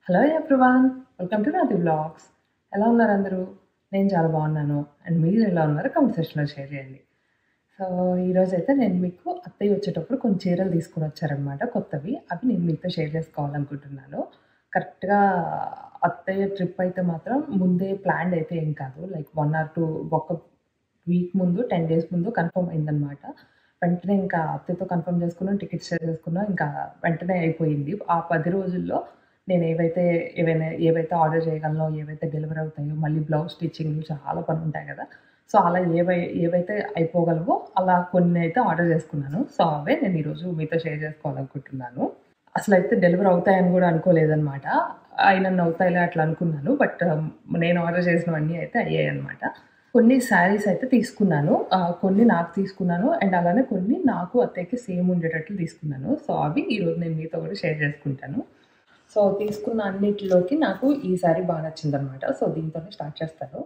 Hello everyone, welcome to నాది vlogs. ఎలా ఉన్నారు అందరూ? నేను చాలా బాగున్నాను. అండ్ మీరు ఎలా ఉన్నారో కామెంట్ సెక్షన్లో షేర్ చేయండి. సో ఈరోజైతే నేను మీకు అత్తయ్య వచ్చేటప్పుడు కొన్ని చీరలు తీసుకొని వచ్చారనమాట, కొత్తవి. అవి నేను మీతో షేర్ చేసుకోవాలనుకుంటున్నాను. కరెక్ట్గా అత్తయ్య ట్రిప్ అయితే మాత్రం ముందే ప్లాన్డ్ అయితే ఏం కాదు. లైక్ 1 or 2 ఒక వీక్ ముందు, 10 days ముందు కన్ఫర్మ్ అయిందనమాట. వెంటనే ఇంకా అత్తయ్యతో కన్ఫర్మ్ చేసుకున్నాం, టికెట్స్ చేసుకున్నాం. ఇంకా వెంటనే అయిపోయింది. ఆ 10 రోజుల్లో నేను ఏవైతే ఆర్డర్ చేయగలనో, ఏవైతే డెలివరీ అవుతాయో, మళ్ళీ బ్లౌజ్ స్టిచ్చింగ్‌లు చాలా పనులుంటాయి కదా! సో, అలా ఏవైతే అయిపోగలవో అలా కొన్ని అయితే ఆర్డర్ చేసుకున్నాను. సో, అవే నేను ఈరోజు మీతో షేర్ చేసుకోవాలనుకుంటున్నాను. అసలైతే డెలివరీ అవుతాయని కూడా అనుకోలేదనమాట. అయినన్ని అవుతాయిలే అట్లా అనుకున్నాను. బట్ నేను ఆర్డర్ చేసినవన్నీ అయితే అయ్యాయనమాట. కొన్ని శారీస్ అయితే తీసుకున్నాను. కొన్ని నాకు తీసుకున్నాను. అండ్ అలానే కొన్ని నాకు, అత్తయ్యకి సేమ్ ఉండేటట్లు తీసుకున్నాను. సో, అవి ఈరోజు నేను మీతో కూడా షేర్ చేసుకుంటాను. సో, తీసుకున్న అన్నిటిలోకి నాకు ఈ శారీ బాగా నచ్చిందనమాట. సో, దీంతోనే స్టార్ట్ చేస్తాను.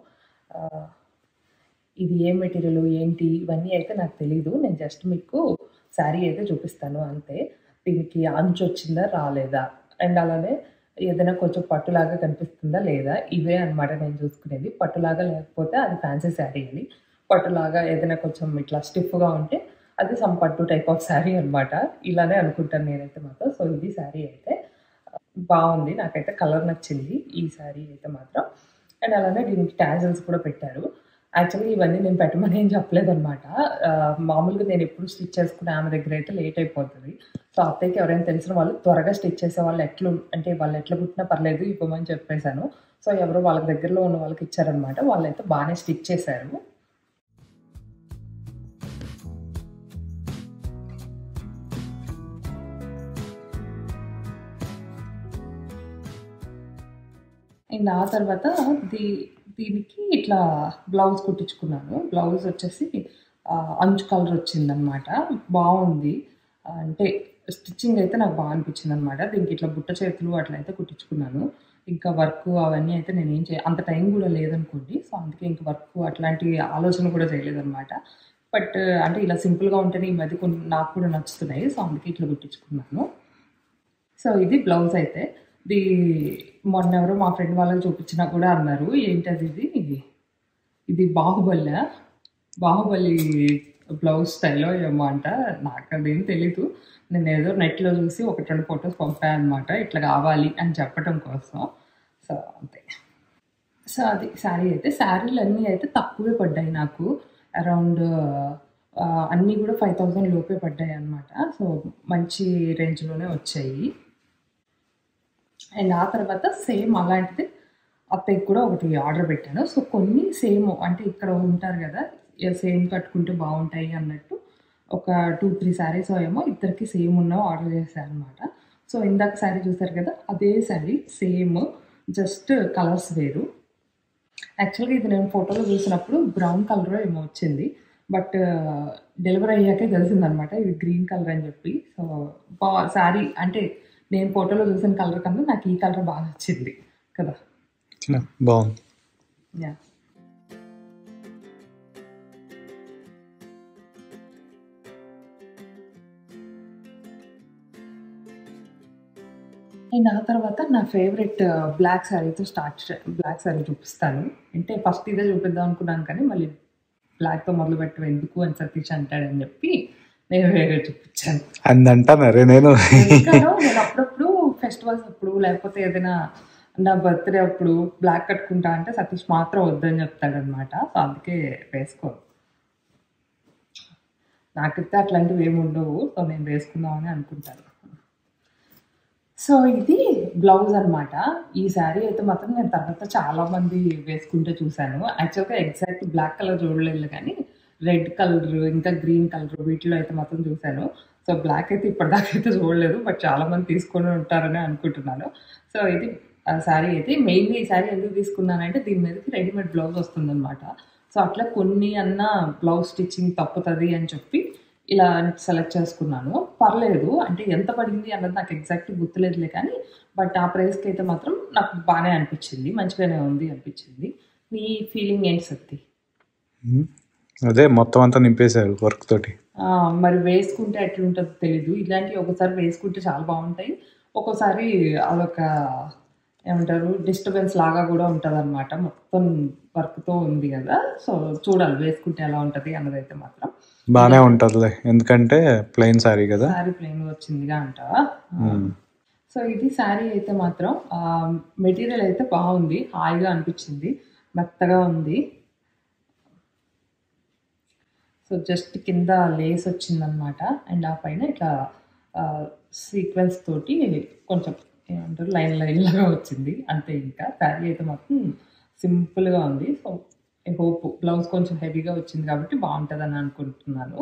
ఇది ఏ మెటీరియల్, ఏంటి, ఇవన్నీ అయితే నాకు తెలీదు. నేను జస్ట్ మీకు శారీ అయితే చూపిస్తాను అంతే. దీనికి అంచు వచ్చిందా, రాలేదా, అండ్ అలానే ఏదైనా కొంచెం పట్టులాగా కనిపిస్తుందా లేదా, ఇవే అనమాట నేను చూసుకునేది. పట్టులాగా లేకపోతే అది ఫ్యాన్సీ శారీ అని, పట్టులాగా ఏదైనా కొంచెం ఇట్లా స్టిఫ్గా ఉంటే అది సమ్ పట్టు టైప్ ఆఫ్ శారీ అనమాట. ఇలానే అనుకుంటాను నేనైతే మాత్రం. సో, ఇది శారీ అయితే బాగుంది. నాకైతే కలర్ నచ్చింది ఈ శారీ అయితే మాత్రం. అండ్ అలానే దీనికి టాజిల్స్ కూడా పెట్టారు. యాక్చువల్‌గా ఇవన్నీ నేను పెట్టమని ఏం చెప్పలేదనమాట. మామూలుగా నేను ఎప్పుడు స్టిచ్ చేసుకునే ఆమె దగ్గర అయితే లేట్ అయిపోతది. సో, అత్తయ్యకి ఎవరైనా తెలిసిన వాళ్ళు త్వరగా స్టిచ్ చేసేవాళ్ళు వాళ్ళు ఎట్లా కుట్టినా పర్లేదు ఇవ్వమని చెప్పేసాను. సో, ఎవరో వాళ్ళకి దగ్గరలో ఉన్న వాళ్ళకి ఇచ్చారనమాట. వాళ్ళైతే బానే స్టిచ్ చేశారు. అండ్ ఆ తర్వాత దీనికి ఇట్లా బ్లౌజ్ కుట్టించుకున్నాను. బ్లౌజ్ వచ్చేసి అంచు కలర్ వచ్చిందనమాట. బాగుంది. అంటే స్టిచ్చింగ్ అయితే నాకు బాగా అనిపించిందనమాట. దీనికి ఇట్లా బుట్ట చేతులు అట్లా అయితే కుట్టించుకున్నాను. ఇంకా వర్క్ అవన్నీ అయితే నేనేం అంత టైం కూడా లేదనుకోండి. సో, అందుకే ఇంక వర్క్ అట్లాంటి ఆలోచన కూడా చేయలేదనమాట. బట్ అంటే ఇలా సింపుల్‌గా ఉంటేనే ఈ మధ్య కొన్ని నాకు కూడా నచ్చుతున్నాయి. సో, అందుకే ఇట్లా కుట్టించుకున్నాను. సో, ఇది బ్లౌజ్ అయితే. ఇది మొన్నెవరో మా ఫ్రెండ్ వాళ్ళకి చూపించినా కూడా అన్నారు, "ఏంటది ఇది? ఇది బాహుబలా? బాహుబలి బ్లౌజ్ స్టైలో ఏమో అంట." నాకదేం తెలీదు. నేనేదో నెట్‌లో చూసి 1, 2 ఫోటోస్ పంపాను అనమాట. ఇట్లా కావాలి అని చెప్పటం కోసం. సో, అంతే. సో, అది శారీ అయితే. శారీలన్నీ అయితే తక్కువే పడ్డాయి నాకు. అరౌండ్ అన్నీ కూడా 5000 లోపే పడ్డాయన్నమాట. సో, మంచి రేంజ్‌లోనే వచ్చాయి. అండ్ ఆ తర్వాత సేమ్ అలాంటిది అత్తయ్యకి కూడా ఒకటి ఆర్డర్ పెట్టాను. సో, కొన్ని సేమ్ అంటే ఇక్కడ ఉంటారు కదా! సేమ్ కట్టుకుంటే బాగుంటాయి అన్నట్టు ఒక 2, 3 శారీస్ ఏమో ఇద్దరికి సేమ్ ఉన్నవి ఆర్డర్ చేశాను అనమాట. సో, ఇందాక శారీ చూసారు కదా! అదే శారీ సేమ్, జస్ట్ కలర్స్ వేరు. యాక్చువల్‌గా ఇది నేను ఫోటోలో చూసినప్పుడు బ్రౌన్ కలరో ఏమో వచ్చింది. బట్ డెలివరీ అయ్యాకే తెలిసిందనమాట ఇది గ్రీన్ కలర్ అని చెప్పి. సో, శారీ అంటే నేను ఫోటోలో చూసిన కలర్ కన్నా నాకు ఈ కలర్ బాగా నచ్చింది కదా! బాగుంది. యాహ్! అండ్ ఆ తర్వాత నా ఫేవరెట్ బ్లాక్ శారీ చూపిస్తాను. అంటే ఫస్ట్ ఇదే చూపిద్దాం అనుకున్నాను కానీ మళ్ళీ బ్లాక్‌తో మొదలుపెట్టడం ఎందుకు అని సతీష్ అంటాడని చెప్పి నేను వేరే చూపించాను. అందంటానరే నేను. ఎందుకనో నేను అప్పుడప్పుడు ఫెస్టివల్స్ అప్పుడు లేకపోతే ఏదైనా నా బర్త్‌డే అప్పుడు బ్లాక్ కట్టుకుంటా అంటే సతీష్ మాత్రం వద్దని చెప్తాడనమాట. సో, అందుకే వేసుకోను. నాకైతే అట్లాంటివి ఏమి ఉండవు. సో, నేను వేసుకుందామని అనుకుంటాను. సో, ఇది బ్లౌజ్ అనమాట. ఈ శారీ అయితే మాత్రం నేను తర్వాత చాలామంది వేసుకుంటే చూశాను. యాక్చువల్‌గా ఎగ్జాక్ట్ బ్లాక్ కలర్ చూడలేదు కానీ రెడ్ కలర్, ఇంకా గ్రీన్ కలర్ వీటిలో అయితే మాత్రం చూశాను. సో, బ్లాక్ అయితే ఇప్పటిదాకా అయితే చూడలేదు. బట్ చాలామంది తీసుకొని ఉంటారని అనుకుంటున్నాను. సో, ఇది శారీ అయితే మెయిన్‌గా ఈ శారీ ఎందుకు తీసుకున్నానంటే దీని మీదకి రెడీమేడ్ బ్లౌజ్ వస్తుందనమాట. సో, అట్లా కొన్ని అన్నా బ్లౌజ్ స్టిచ్చింగ్ తప్పుతది అని చెప్పి ఇలా సెలెక్ట్ చేసుకున్నాను. పర్లేదు. అంటే ఎంత పడింది అన్నది నాకు ఎగ్జాక్ట్ గుర్తులేదులే కానీ, బట్ ఆ ప్రైస్‌కి అయితే మాత్రం నాకు బానే అనిపించింది. మంచిగానే ఉంది అనిపించింది. నీ ఫీలింగ్ ఏంటి సత్తి? అదే మొత్తం అంతా నింపేశారు వర్క్ తోటి. మరి వేసుకుంటే ఎట్లుంటదో తెలీదు. ఇలాంటివి ఒకసారి వేసుకుంటే చాలా బాగుంటాయి. ఒక్కోసారి అదొక ఏమంటారు డిస్టర్బెన్స్ లాగా కూడా ఉంటదనమాట. మొత్తం వర్క్‌తో ఉంది గదా! సో, చూడాలి వేసుకుంటే ఎలా ఉంటది అన్నదైతే మాత్రం. బానే ఉంటదిలే. ఎందుకంటే ప్లెయిన్ శారీ కదా. శారీ ప్లెయిన్‌గా వచ్చిందిగా అంటావా? మ్మ్. సో, ఇది శారీ అయితే మాత్రం మెటీరియల్ అయితే బాగుంది. హాయిగా అనిపించింది. మెత్తగా ఉంది. సో, జస్ట్ కింద లేస్ వచ్చిందనమాట. అండ్ ఆ పైన ఇట్లా సీక్వెన్స్ తోటి కొంచెం ఏమంటారు లైన్ లైన్ లాగా వచ్చింది. అంతే ఇంకా. శారీ అయితే మాత్రం సింపుల్‌గా ఉంది. సో, ఐ హోప్ బ్లౌజ్ కొంచెం హెవీగా వచ్చింది కాబట్టి బావుంటదని అనుకుంటున్నాను.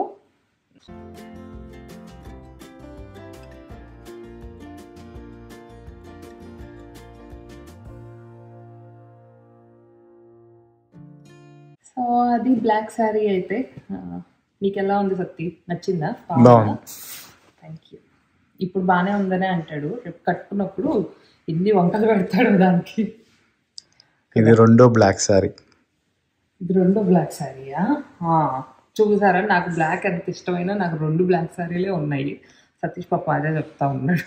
సో, అది బ్లాక్ శారీ అయితే నీకెలా ఉంది సత్తి? నచ్చిందా? బాగుంది. Thank you. ఇప్పుడు బాగానే ఉందనే అంటాడు. రేపు కట్టుకున్నప్పుడు ఎన్ని వంకలు పెడతాడు దానికి. ఇది రెండో బ్లాక్ శారీ. ఇది రెండో బ్లాక్ శారీయా? చూసారా, నాకు బ్లాక్ ఎంత ఇష్టమైనా నాకు 2 బ్లాక్ శారీలే ఉన్నాయి. సతీష్ పాప అదే చెప్తా ఉన్నాడు.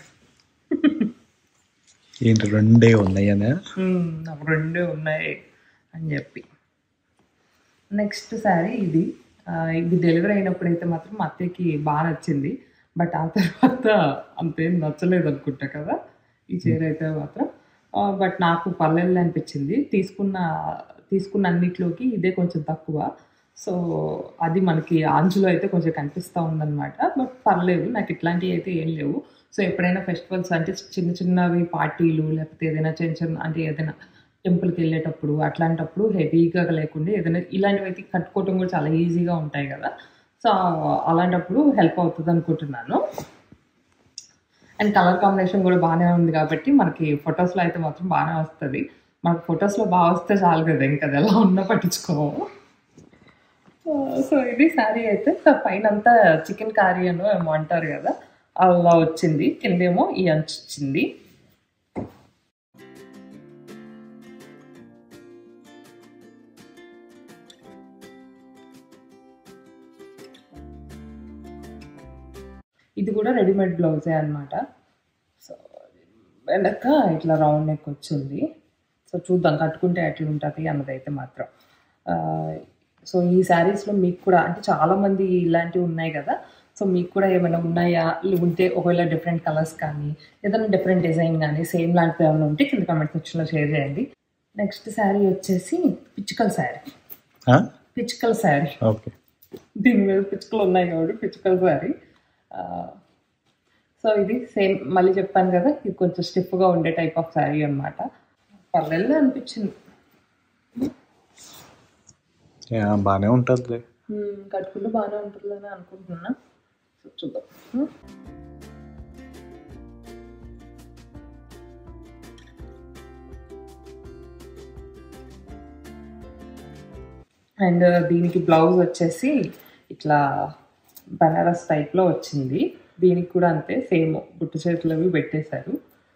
ఏంటి రెండే ఉన్నాయనే? నాకు 2 ఉన్నాయి అని చెప్పి. నెక్స్ట్ శారీ ఇది. ఇది డెలివరీ అయినప్పుడైతే మాత్రం మా అత్తయ్యకి బాగా నచ్చింది. బట్ ఆ తర్వాత అంతేం నచ్చలేదు అనుకుంటా కదా ఈ చీర అయితే మాత్రం. బట్ నాకు పర్లేదు అనిపించింది. తీసుకున్న అన్నిట్లోకి ఇదే కొంచెం తక్కువ. సో, అది మనకి ఆంచులో అయితే కొంచెం కనిపిస్తూ ఉందన్నమాట. బట్ పర్లేదు, నాకు ఇట్లాంటివి అయితే ఏం లేవు. సో, ఎప్పుడైనా ఫెస్టివల్స్ అంటే చిన్న చిన్నవి పార్టీలు లేకపోతే ఏదైనా చిన్న అంటే ఏదైనా టెంపుల్కి వెళ్ళేటప్పుడు అట్లాంటప్పుడు హెవీగా లేకుండా ఏదైనా ఇలాంటివి అయితే కట్టుకోవటం కూడా చాలా ఈజీగా ఉంటాయి కదా. సో, అలాంటప్పుడు హెల్ప్ అవుతుంది అనుకుంటున్నాను. అండ్ కలర్ కాంబినేషన్ కూడా బాగానే ఉంది కాబట్టి మనకి ఫొటోస్లో అయితే మాత్రం బాగానే వస్తుంది. మనకు ఫొటోస్లో బాగా వస్తే చాలు కదా, ఇంకా అది ఎలా ఉన్నా పట్టించుకోము. సో, ఇది శారీ అయితే పైన అంతా చికెన్ కర్రీ అనో ఏమో అంటారు కదా, అలా వచ్చింది. కిందేమో ఈ అంచు వచ్చింది. ఇది కూడా రెడీమేడ్ బ్లౌజే అనమాట. సో, వెనక ఇట్లా రౌండ్ నెక్ వచ్చింది. సో, చూద్దాం కట్టుకుంటే ఎట్లా ఉంటుంది అన్నదైతే మాత్రం. సో, ఈ శారీస్లో మీకు కూడా అంటే చాలామంది ఇలాంటివి ఉన్నాయి కదా. సో, మీకు కూడా ఏమైనా ఉన్నాయా, ఉంటే ఒకవేళ డిఫరెంట్ కలర్స్ కానీ ఏదైనా డిఫరెంట్ డిజైన్ కానీ సేమ్ లాంటివి ఏమైనా ఉంటే కింద కామెంట్ సెక్షన్లో షేర్ చేయండి. నెక్స్ట్ శారీ వచ్చేసి పిచ్చుకల శారీ. పిచ్చుకల శారీ. ఓకే. దీని మీద పిచ్చుకలు ఉన్నాయి కాబట్టి పిచ్చుకల శారీ. సో, ఇది సేమ్ మళ్ళీ చెప్పాను కదా, ఇది కొంచెం స్టిఫ్గా ఉండే టైప్ ఆఫ్ శారీ అనమాట. పర్లేదు అనిపించింది. బాగానే ఉంటుంది. కట్టుకుంటూ బాగానే ఉంటుందని అనుకుంటున్నా. సో, చూద్దాం. అండ్ దీనికి బ్లౌజ్ వచ్చేసి ఇట్లా బనారస్ టైప్లో వచ్చింది. దీనికి కూడా అంతే సేమ్ బుట్టు చేతులు అవి పెట్టేశారు.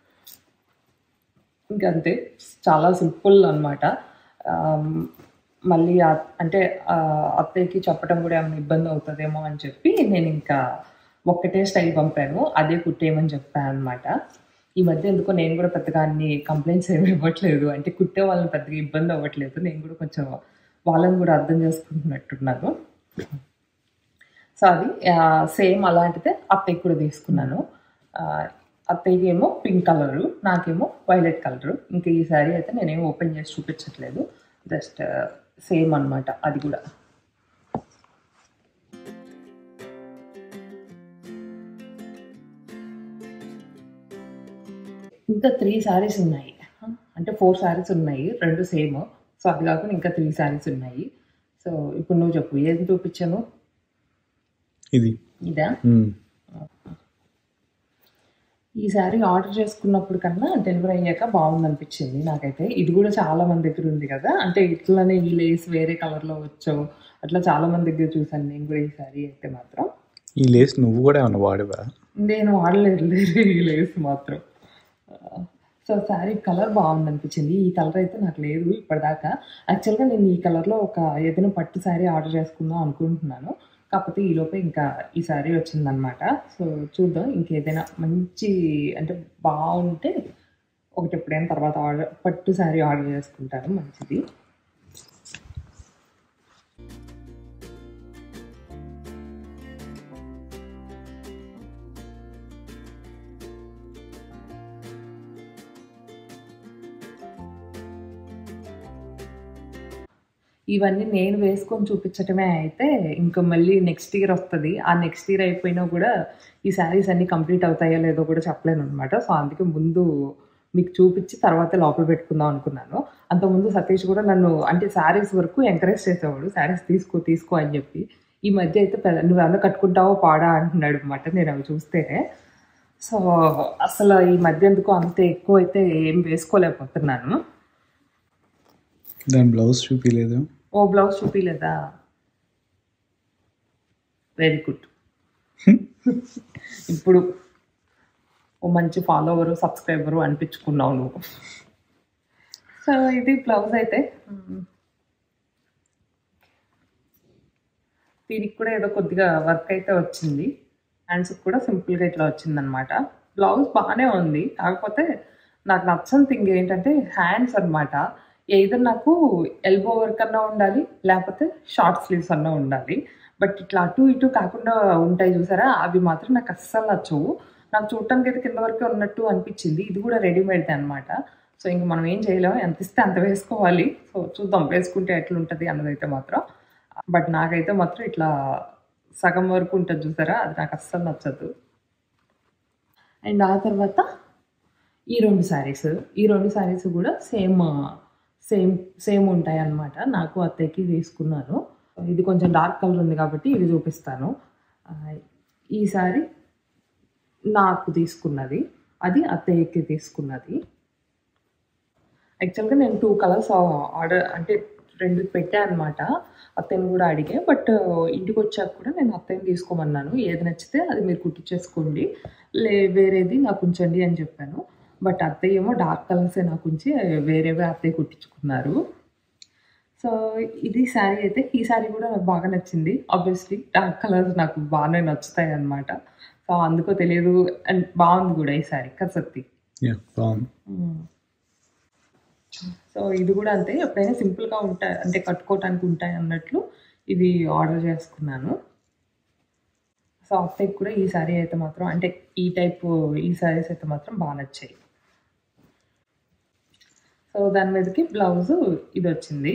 ఇంకంతే, చాలా సింపుల్ అనమాట. మళ్ళీ అంటే అత్తయ్యకి చెప్పడం కూడా ఏమైనా ఇబ్బంది అవుతుందేమో అని చెప్పి నేను ఇంకా ఒక్కటే స్టైల్ పంపాను, అదే కుట్టేయమని చెప్పాను అనమాట. ఈ మధ్య ఎందుకో నేను కూడా పెద్దగా అన్ని కంప్లైంట్స్ ఏమి ఇవ్వట్లేదు. అంటే కుట్టే వాళ్ళని పెద్దగా ఇబ్బంది అవ్వట్లేదు. నేను కూడా కొంచెం వాళ్ళని కూడా అర్థం చేసుకుంటున్నట్టున్నాను. సో, అది సేమ్ అలాంటిదే అత్తయ్యకి కూడా తీసుకున్నాను. అత్తయ్యకి ఏమో పింక్ కలరు, నాకేమో వైలెట్ కలరు. ఇంకా ఈ శారీ అయితే నేనేం ఓపెన్ చేసి చూపించట్లేదు, జస్ట్ సేమ్ అనమాట అది కూడా. ఇంకా 3 శారీస్ ఉన్నాయి. అంటే 4 శారీస్ ఉన్నాయి, 2 సేమ్. సో, అది కాకుండా ఇంకా 3 శారీస్ ఉన్నాయి. సో, ఇప్పుడు నువ్వు చెప్పు ఏది చూపించాను? ఇదా? ఈ శారీ ఆర్డర్ చేసుకున్నప్పుడు కన్నా డెలివరీ అయ్యాక బాగుందనిపించింది నాకైతే. ఇది కూడా చాలా మంది దగ్గర ఉంది కదా, అంటే ఇట్లానే ఈ లేస్ వేరే కలర్లో వచ్చావు అట్లా చాలా మంది దగ్గర చూసాను నేను కూడా. ఈ శారీ అయితే మాత్రం ఈ లేస్ నువ్వు కూడా ఏమన్నా వాడవా? నేను వాడలేదు ఈ లేస్ మాత్రం. సో, శారీ కలర్ బాగుందనిపించింది. ఈ కలర్ అయితే నాకు లేదు ఇప్పటిదాకా. యాక్చువల్గా నేను ఈ కలర్లో ఏదైనా పట్టు శారీ ఆర్డర్ చేసుకుందాం అనుకుంటున్నాను. కాకపోతే ఈలోపే ఇంకా ఈ శారీ వచ్చిందనమాట. సో, చూద్దాం ఇంకేదైనా మంచి అంటే బాగుంటే ఒకటి ఎప్పుడైనా తర్వాత పట్టు శారీ ఆర్డర్ చేసుకుంటాను, మంచిది. ఇవన్నీ నేను వేసుకొని చూపించటమే అయితే ఇంకా మళ్ళీ నెక్స్ట్ ఇయర్ వస్తుంది. ఆ నెక్స్ట్ ఇయర్ అయిపోయినా కూడా ఈ శారీస్ అన్నీ కంప్లీట్ అవుతాయో లేదో కూడా చెప్పలేను అనమాట. సో అందుకే ముందు మీకు చూపించి తర్వాత లోపల పెట్టుకుందాం అనుకున్నాను. అంతకుముందు సతీష్ కూడా నన్ను అంటే శారీస్ వరకు ఎంకరేజ్ చేసేవాడు, శారీస్ తీసుకో అని చెప్పి. ఈ మధ్య అయితే నువ్వేమన్నా కట్టుకుంటావో పాడా అంటున్నాడు అనమాట నేను అవి చూస్తేనే. సో అసలు ఈ మధ్య ఎందుకో అంత ఎక్కువ అయితే ఏం వేసుకోలేకపోతున్నాను. దాని బ్లౌజ్ చూపించలేదు. ఓ బ్లౌజ్ చూపించలేదా? Very good. ఇప్పుడు ఓ మంచి ఫాలోవరు సబ్స్క్రైబరు అనిపించుకున్నావు నువ్వు. సో ఇది బ్లౌజ్ అయితే. దీనికి కూడా ఏదో కొద్దిగా వర్క్ అయితే వచ్చింది. హ్యాండ్స్కి కూడా సింపుల్గా ఇట్లా వచ్చిందనమాట. బ్లౌజ్ బాగానే ఉంది, కాకపోతే నాకు నచ్చని థింగ్ ఏంటంటే హ్యాండ్స్ అనమాట. ఏదైనా నాకు ఎల్బో వర్క్ అన్నా ఉండాలి, లేకపోతే షార్ట్ స్లీవ్స్ అన్నా ఉండాలి. బట్ ఇట్లా అటు ఇటు కాకుండా ఉంటాయి చూసారా, అవి మాత్రం నాకు అస్సలు నచ్చవు. నాకు చూడటానికి అయితే కింద వరకే ఉన్నట్టు అనిపించింది. ఇది కూడా రెడీమేడ్ అనమాట. సో ఇంక మనం ఏం చేయలేము, ఎంత ఇస్తే అంత వేసుకోవాలి. సో చూద్దాం వేసుకుంటే ఎట్లుంటుంది అన్నదైతే మాత్రం. బట్ నాకైతే మాత్రం ఇట్లా సగం వరకు ఉంటుంది చూసారా, అది నాకు అస్సలు నచ్చదు. అండ్ ఆ తర్వాత ఈ రెండు శారీస్ కూడా సేమ్ ఉంటాయి అన్నమాట. నాకు అత్తయ్యకి తీసుకున్నాను. ఇది కొంచెం డార్క్ కలర్ ఉంది కాబట్టి ఇది చూపిస్తాను. ఈ శారీ నాకు తీసుకున్నది, అది అత్తయ్యకి తీసుకున్నది. యాక్చువల్గా నేను 2 కలర్స్ ఆర్డర్ అంటే 2 పెట్టాను అనమాట. అత్తయ్యని కూడా అడిగే, బట్ ఇంటికి వచ్చాక కూడా నేను అత్తయ్యని తీసుకోమన్నాను. ఏది నచ్చితే అది మీరు కుట్టించేసుకోండి, వేరేది నాకు ఉంచండి అని చెప్పాను. బట్ అత్తయ్య ఏమో డార్క్ కలర్సే నాకు ఉంచి వేరేవే అత్తయ్య కుట్టించుకున్నారు. సో ఇది శారీ అయితే, ఈ శారీ కూడా నాకు బాగా నచ్చింది. ఆబ్వియస్లీ డార్క్ కలర్స్ నాకు బాగానే నచ్చుతాయి అనమాట. సో అందుకో తెలియదు, అండ్ బాగుంది కూడా ఈ శారీ కదా సత్తి. సో ఇది కూడా అంతే, ఎప్పుడైనా సింపుల్గా ఉంటాయి అంటే కట్టుకోవటానికి ఉంటాయి అన్నట్లు ఇది ఆర్డర్ చేసుకున్నాను. సో అత్తయ్యకి కూడా ఈ శారీ అయితే మాత్రం అంటే ఈ శారీస్ అయితే మాత్రం బాగా నచ్చాయి. సో దాని మీదకి బ్లౌజు ఇది వచ్చింది.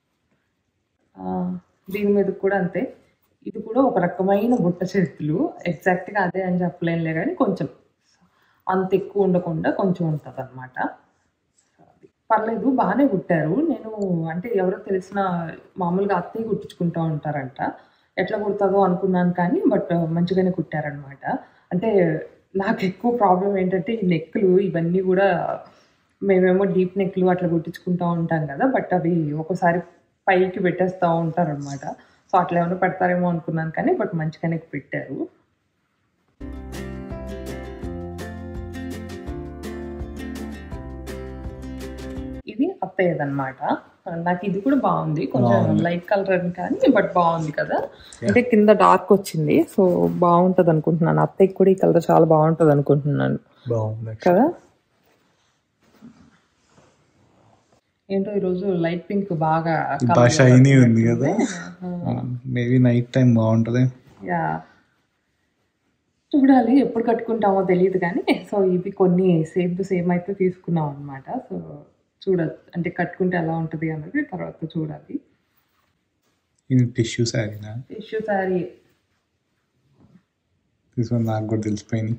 దీని మీద కూడా అంతే, ఇది కూడా ఒక రకమైన బుట్ట చేతులు. ఎగ్జాక్ట్గా అదే అని చెప్పలేనులే కానీ కొంచెం అంత ఎక్కువ ఉండకుండా కొంచెం ఉంటుంది అనమాట. పర్లేదు, బాగానే కుట్టారు. నేను అంటే ఎవరో తెలిసిన మామూలుగా అత్తయ్య కుట్టించుకుంటూ ఉంటారంట, ఎట్లా కుడతాదో అనుకున్నాను కానీ బట్ మంచిగానే కుట్టారనమాట. అంటే నాకు ఎక్కువ ప్రాబ్లం ఏంటంటే ఈ నెక్లు ఇవన్నీ కూడా మేమేమో డీప్ నెక్లు అట్లా కుట్టించుకుంటూ ఉంటాం కదా, బట్ అవి ఒకసారి పైకి పెట్టేస్తూ ఉంటారనమాట. సో అట్లా ఏమైనా పెడతారేమో అనుకున్నాను కానీ బట్ మంచిగానే పెట్టారు. ఇది అత్తయ్యదన్నమాట. నాకు ఇది కూడా బాగుంది, కొంచెం లైట్ కలర్ అని కానీ బట్ బాగుంది కదా. అంటే కింద డార్క్ వచ్చింది, సో బాగుంటుంది అనుకుంటున్నాను. అత్తయ్యకి కూడా ఈ కలర్ చాలా బాగుంటుంది అనుకుంటున్నాను కదా. ఏంటో ఈరోజు లైట్ పింక్ బాగా షైనీ ఉంది కదా, మేబీ నైట్ టైం బాగుంటుంది. యా, చూడాలి ఎప్పుడు కట్టుకుంటామో తెలియదు కానీ. సో ఇవి కొన్ని సేమ్ అయితే తీసుకున్నాం అనమాట. సో అంటే కట్టుకుంటే ఎలా ఉంటుంది అన్నది తర్వాత చూడాలి. టిష్యూ శారీనా? టిష్యూ శారీ తీసుకొని నాకు కూడా తెలిసిపోయింది.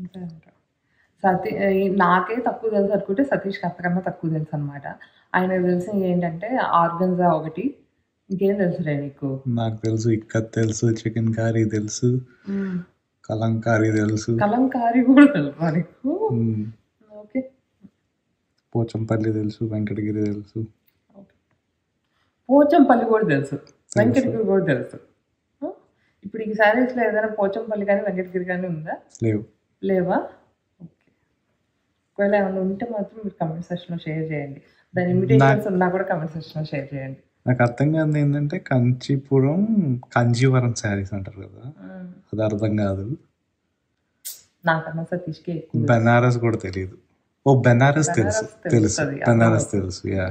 నాకే తక్కువ తెలుసు అనుకుంటే సతీష్కి అంతకన్నా తక్కువ తెలుసు అనమాట. ఆయన తెలిసి ఏంటంటే ఆర్గన్జా ఒకటి, ఇంకేం తెలుసులే నీకు? నాకు తెలుసు, ఇక్కత్ తెలుసు, చికెన్ కర్రీ తెలుసు, కలంకారీ తెలుసు. కలంకారీ కూడా తెలుసా నీకు? ఓకే. పోచంపల్లి తెలుసు, వెంకటగిరి తెలుసు. పోచంపల్లి కూడా తెలుసు, వెంకటగిరి కూడా తెలుసు. ఇప్పుడు ఈ శారీస్లో ఏదైనా పోచంపల్లి కానీ వెంకటగిరి కానీ ఉందా? లేవా? ఓకే. ఒకవేళ ఏమైనా ఉంటే మాత్రం మీరు కమెంట్ సెక్షన్లో షేర్ చేయండి. దాని ఇన్విటేషన్స్ ఉన్నా కూడా కమెంట్ సెక్షన్లో షేర్ చేయండి. నాకు అర్థం కాదు ఏంటంటే కంచీవరం శారీస్ అంటారు కదా, అది అర్థం కాదు. నాకన్నా సతీష్కి ఎక్కువ. బనారస్ కూడా తెలియదు. ఓ బెనారస్ తెలుసు బెనారస్ తెలుసు తెలుస్తుంది బెనారస్ తెలుసు యా.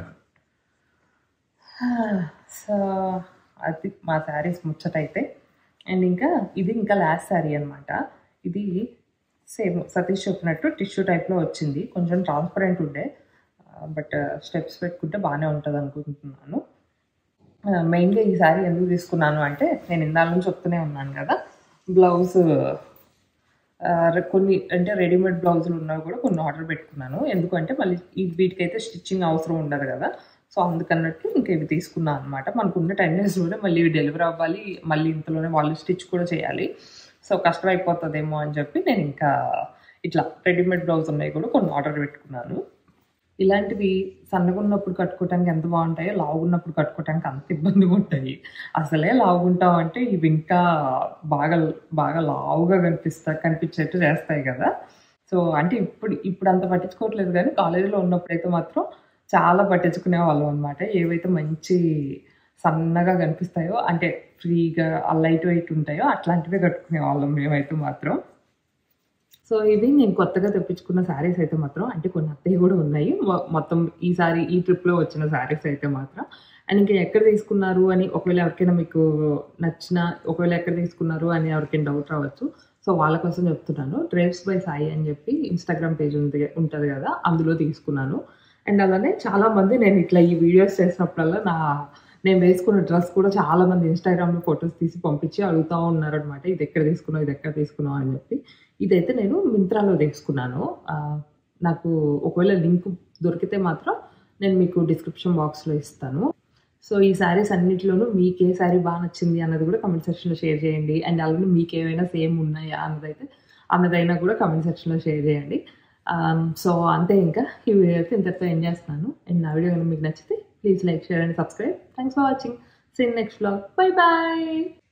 సో అది మా శారీస్ ముచ్చటైతే. అండ్ ఇంకా ఇది ఇంకా లాస్ట్ శారీ అనమాట. ఇది సేమ్ సతీష్ చెప్పినట్టు టిష్యూ టైప్లో వచ్చింది, కొంచెం ట్రాన్స్పరెంట్ ఉండే, బట్ స్టెప్స్ పెట్టుకుంటే బాగానే ఉంటుంది అనుకుంటున్నాను. మెయిన్గా ఈ శారీ ఎందుకు తీసుకున్నాను అంటే, నేను ఇందాల నుంచి చెప్తూనే ఉన్నాను కదా, బ్లౌజ్ కొన్ని అంటే రెడీమేడ్ బ్లౌజులు ఉన్నవి కూడా కొన్ని ఆర్డర్ పెట్టుకున్నాను. ఎందుకంటే మళ్ళీ వీటికైతే స్టిచ్చింగ్ అవసరం ఉండదు కదా, సో అందుకన్నట్టు ఇంకా ఇవి తీసుకున్నాను అనమాట. మనకున్న 10 డేస్లోనే మళ్ళీ ఇవి డెలివరీ అవ్వాలి, మళ్ళీ ఇంతలోనే వాళ్ళు స్టిచ్ కూడా చేయాలి, సో కష్టం అయిపోతుందేమో అని చెప్పి నేను ఇంకా ఇట్లా రెడీమేడ్ బ్లౌజ్ ఉన్నాయి కూడా కొన్ని ఆర్డర్ పెట్టుకున్నాను. ఇలాంటివి సన్నగా ఉన్నప్పుడు కట్టుకోవడానికి ఎంత బాగుంటాయో, లావుగున్నప్పుడు కట్టుకోవడానికి అంత ఇబ్బందిగా ఉంటాయి. అసలే లావుగుంటాం అంటే ఇవి ఇంకా బాగా బాగా లావుగా కనిపించేట్టు చేస్తాయి కదా. సో అంటే ఇప్పుడు అంత పట్టించుకోవట్లేదు, కానీ కాలేజీలో ఉన్నప్పుడైతే మాత్రం చాలా పట్టించుకునే వాళ్ళం అనమాట. ఏవైతే మంచి సన్నగా కనిపిస్తాయో, అంటే ఫ్రీగా లైట్ వెయిట్ ఉంటాయో అట్లాంటివే కట్టుకునే వాళ్ళం మేమైతే మాత్రం. సో ఇది నేను కొత్తగా తెప్పించుకున్న శారీస్ అయితే మాత్రం, అంటే కొన్ని అత్తయ్య కూడా ఉన్నాయి మొత్తం ఈసారి ఈ ట్రిప్లో వచ్చిన శారీస్ అయితే మాత్రం. అండ్ ఇంకా ఎక్కడ తీసుకున్నారు అని ఒకవేళ ఎవరికైనా మీకు నచ్చిన, ఒకవేళ ఎక్కడ తీసుకున్నారు అని ఎవరికైనా డౌట్ రావచ్చు, సో వాళ్ళ కోసం చెప్తున్నాను. డ్రేప్స్ బై సాయి అని చెప్పి ఇన్స్టాగ్రామ్ పేజ్ ఉంటుంది కదా, అందులో తీసుకున్నాను. అండ్ అలానే చాలామంది నేను ఇట్లా ఈ వీడియోస్ చేసినప్పుడల్లా నేను వేసుకున్న డ్రెస్ కూడా చాలామంది ఇన్స్టాగ్రామ్లో ఫొటోస్ తీసి పంపించి అడుగుతూ ఉన్నారనమాట, ఇది ఎక్కడ తీసుకున్నావు అని చెప్పి. ఇదైతే నేను మింత్రాలో తీసుకున్నాను. నాకు ఒకవేళ లింక్ దొరికితే మాత్రం నేను మీకు డిస్క్రిప్షన్ బాక్స్లో ఇస్తాను. సో ఈ శారీస్ అన్నింటిలోనూ మీకు ఏ శారీ బాగా నచ్చింది అన్నది కూడా కమెంట్ సెక్షన్లో షేర్ చేయండి. అండ్ అలానే మీకు ఏమైనా సేమ్ ఉన్నాయా అన్నదైనా కూడా కమెంట్ సెక్షన్లో షేర్ చేయండి. సో అంతే, ఇంకా ఈ వీడియో అయితే ఇంతటితో ఎండ్ చేస్తున్నాను. అండ్ నా వీడియో కనుక మీకు నచ్చితే please like, share and subscribe. Thanks for watching. See you next vlog. Bye bye.